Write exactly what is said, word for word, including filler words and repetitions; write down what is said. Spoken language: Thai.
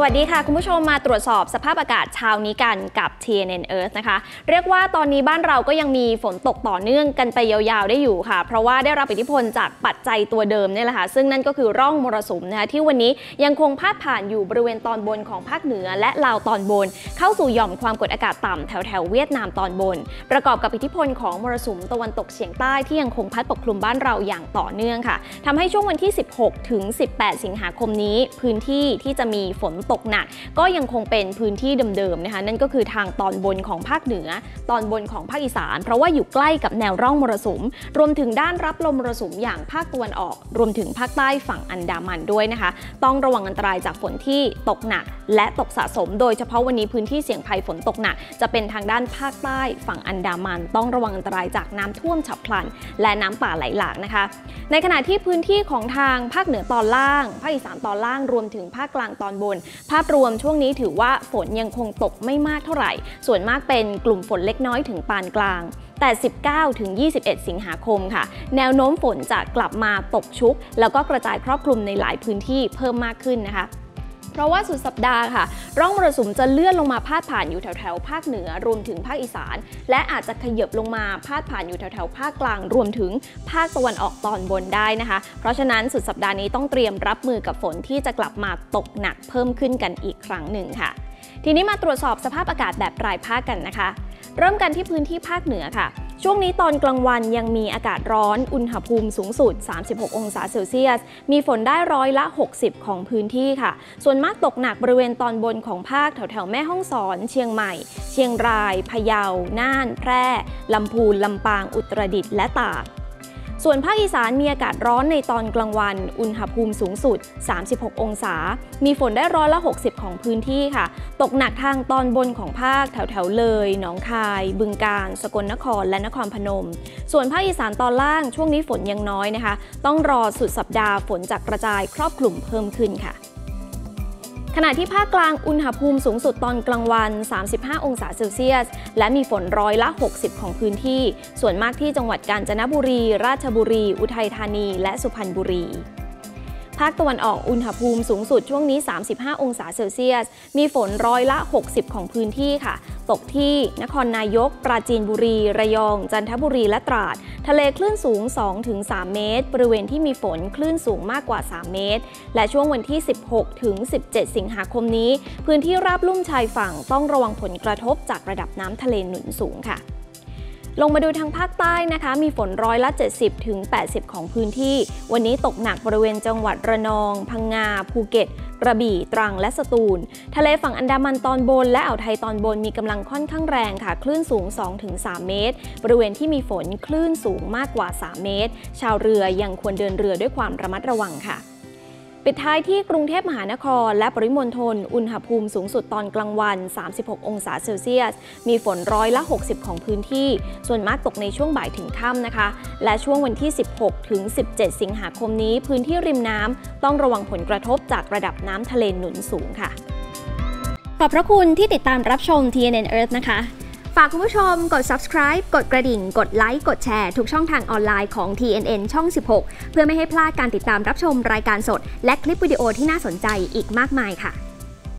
วัสดีค่ะคุณผู้ชมมาตรวจสอบสภาพอากาศเช้านี้กันกับ ที เอ็น เอ็น Earth นะคะเรียกว่าตอนนี้บ้านเราก็ยังมีฝนตกต่อเนื่องกันไปยาวๆได้อยู่ค่ะเพราะว่าได้รับอิทธิพลจากปัจจัยตัวเดิมนี่แหละค่ะซึ่งนั่นก็คือร่องมรสุมนะคะที่วันนี้ยังคงพาดผ่านอยู่บริเวณตอนบนของภาคเหนือและลาวตอนบนเข้าสู่หย่อมความกดอากาศต่ำแถวๆเวียดนามตอนบนประกอบกับอิทธิพลของมรสุมตะวันตกเฉียงใต้ที่ยังคงพัดปกคลุมบ้านเราอย่างต่อเนื่องค่ะทำให้ช่วงวันที่สิบหกถึงสิบแปดสิงหาคมนี้พื้นที่ที่จะมีฝนตกหนักก็ยังคงเป็นพื้นที่เดิมๆนะคะนั่นก็คือทางตอนบนของภาคเหนือตอนบนของภาคอีสานเพราะว่าอยู่ใกล้กับแนวร่องมรสุมรวมถึงด้านรับลมมรสุมอย่างภาคตะวันออกรวมถึงภาคใต้ฝั่งอันดามันด้วยนะคะต้องระวังอันตรายจากฝนที่ตกหนักและตกสะสมโดยเฉพาะวันนี้พื้นที่เสี่ยงภัยฝนตกหนักจะเป็นทางด้านภาคใต้ฝั่งอันดามันต้องระวังอันตรายจากน้ำท่วมฉับพลันและน้ำป่าไหลหลากนะคะในขณะที่พื้นที่ของทางภาคเหนือตอนล่างภาคอีสานตอนล่างรวมถึงภาคกลางตอนบนภาพรวมช่วงนี้ถือว่าฝนยังคงตกไม่มากเท่าไหร่ส่วนมากเป็นกลุ่มฝนเล็กน้อยถึงปานกลางแต่ สิบเก้าถึงยี่สิบเอ็ด สิงหาคมค่ะแนวโน้มฝนจะกลับมาตกชุกแล้วก็กระจายครอบคลุมในหลายพื้นที่เพิ่มมากขึ้นนะคะเพราะว่าสุดสัปดาห์ค่ะร่องมรสุมจะเลื่อนลงมาพาดผ่านอยู่แถวๆภาคเหนือรวมถึงภาคอีสานและอาจจะขยับลงมาพาดผ่านอยู่แถวๆภาคกลางรวมถึงภาคตะวันออกตอนบนได้นะคะเพราะฉะนั้นสุดสัปดาห์นี้ต้องเตรียมรับมือกับฝนที่จะกลับมาตกหนักเพิ่มขึ้นกันอีกครั้งหนึ่งค่ะทีนี้มาตรวจสอบสภาพอากาศแบบรายภาคกันนะคะเริ่มกันที่พื้นที่ภาคเหนือค่ะช่วงนี้ตอนกลางวันยังมีอากาศร้อนอุณหภูมิสูงสุดสามสิบหกองศาเซลเซียสมีฝนได้ร้อยละหกสิบของพื้นที่ค่ะส่วนมากตกหนักบริเวณตอนบนของภาคแถวๆแม่ฮ่องสอนเชียงใหม่เชียงรายพะเยาน่านแพร่ลำพูนลำปางอุตรดิตถ์และตากส่วนภาคอีสานมีอากาศร้อนในตอนกลางวันอุณหภูมิสูงสุดสามสิบหกองศามีฝนได้ร้อยละหกสิบของพื้นที่ค่ะตกหนักทางตอนบนของภาคแถวแถวเลยหนองคายบึงกาฬสกลนครและนครพนมส่วนภาคอีสานตอนล่างช่วงนี้ฝนยังน้อยนะคะต้องรอสุดสัปดาห์ฝนจะกระจายครอบคลุมเพิ่มขึ้นค่ะขณะที่ภาคกลางอุณหภูมิสูงสุดตอนกลางวันสามสิบห้าองศาเซลเซียสและมีฝนร้อยละหกสิบของพื้นที่ส่วนมากที่จังหวัดกาญจนบุรีราชบุรีอุทัยธานีและสุพรรณบุรีภาคตะวันออกอุณหภูมิสูงสุดช่วงนี้สามสิบห้าองศาเซลเซียสมีฝนร้อยละหกสิบของพื้นที่ค่ะตกที่นครนายกปราจีนบุรีระยองจันทบุรีและตราดทะเลคลื่นสูง สองถึงสาม เมตรบริเวณที่มีฝนคลื่นสูงมากกว่าสามเมตรและช่วงวันที่สิบหกถึงสิบเจ็ดสิงหาคมนี้พื้นที่ราบลุ่มชายฝั่งต้องระวังผลกระทบจากระดับน้ำทะเลหนุนสูงค่ะลงมาดูทางภาคใต้นะคะมีฝนร้อยละเจ็ดสิบถึงแปดสิบของพื้นที่วันนี้ตกหนักบริเวณจังหวัดระนองพังงาภูเก็ตกระบี่ตรังและสตูลทะเลฝั่งอันดามันตอนบนและอ่าวไทยตอนบนมีกำลังค่อนข้างแรงค่ะคลื่นสูง สองถึงสาม เมตรบริเวณที่มีฝนคลื่นสูงมากกว่าสามเมตรชาวเรือยังควรเดินเรือด้วยความระมัดระวังค่ะปิดท้ายที่กรุงเทพมหานครและปริมณฑลอุณหภูมิสูงสุดตอนกลางวันสามสิบหกองศาเซลเซียสมีฝนร้อยละหกสิบของพื้นที่ส่วนมากตกในช่วงบ่ายถึงค่ำนะคะและช่วงวันที่สิบหกถึงสิบเจ็ดสิงหาคมนี้พื้นที่ริมน้ำต้องระวังผลกระทบจากระดับน้ำทะเลหนุนสูงค่ะขอบพระคุณที่ติดตามรับชม ที เอ็น เอ็น Earth นะคะฝากคุณผู้ชมกด ซับสไครบ์ กดกระดิ่งกดไลค์กดแชร์ทุกช่องทางออนไลน์ของ ที เอ็น เอ็น ช่อง สิบหกเพื่อไม่ให้พลาดการติดตามรับชมรายการสดและคลิปวิดีโอที่น่าสนใจอีกมากมายค่ะ